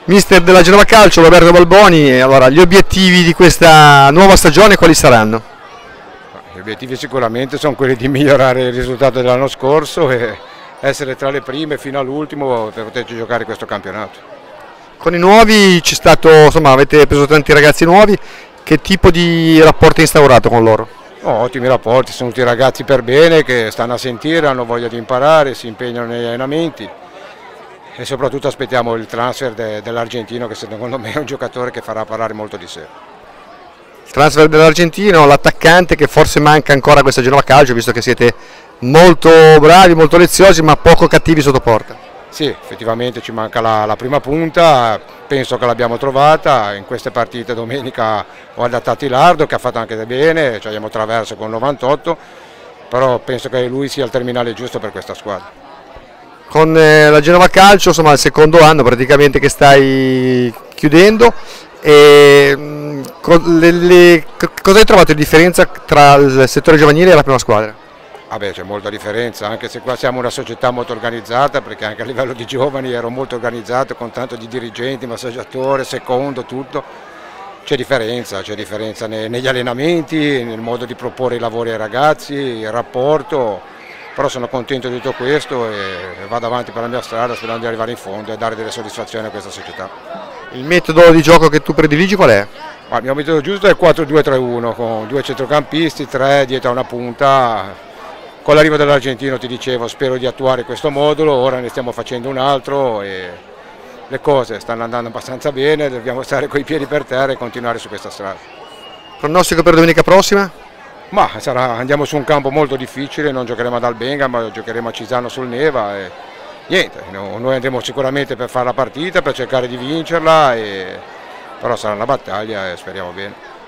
Mister della Genova Calcio, Roberto Balboni, allora gli obiettivi di questa nuova stagione quali saranno? Gli obiettivi sicuramente sono quelli di migliorare il risultato dell'anno scorso e essere tra le prime fino all'ultimo per poterci giocare questo campionato. Con i nuovi c'è stato, insomma, avete preso tanti ragazzi nuovi, che tipo di rapporto hai instaurato con loro? Ottimi rapporti, sono tutti ragazzi per bene che stanno a sentire, hanno voglia di imparare, si impegnano negli allenamenti e soprattutto aspettiamo il transfer dell'argentino che secondo me è un giocatore che farà parlare molto di sé. Il transfer dell'argentino, l'attaccante che forse manca ancora a questa Genova Calcio, visto che siete molto bravi, molto leziosi ma poco cattivi sotto porta. Sì, effettivamente ci manca la prima punta, penso che l'abbiamo trovata, in queste partite domenica ho adattato Ilardo che ha fatto anche bene, cioè abbiamo Traverso con 98, però penso che lui sia il terminale giusto per questa squadra. Con la Genova Calcio, insomma, il secondo anno praticamente che stai chiudendo, e cosa hai trovato di differenza tra il settore giovanile e la prima squadra? C'è molta differenza, anche se qua siamo una società molto organizzata, perché anche a livello di giovani ero molto organizzato con tanto di dirigenti, massaggiatore, secondo, tutto. C'è differenza negli allenamenti, nel modo di proporre i lavori ai ragazzi, il rapporto. Però sono contento di tutto questo e vado avanti per la mia strada sperando di arrivare in fondo e dare delle soddisfazioni a questa società. Il metodo di gioco che tu prediligi qual è? Il mio metodo giusto è 4-2-3-1 con 2 centrocampisti, 3 dietro a una punta. Con l'arrivo dell'argentino ti dicevo spero di attuare questo modulo, ora ne stiamo facendo un altro e le cose stanno andando abbastanza bene, dobbiamo stare coi piedi per terra e continuare su questa strada. Pronostico per domenica prossima? Andiamo su un campo molto difficile, non giocheremo ad Albenga ma giocheremo a Cisano sul Neva e niente, noi andremo sicuramente per fare la partita, per cercare di vincerla, però sarà una battaglia e speriamo bene.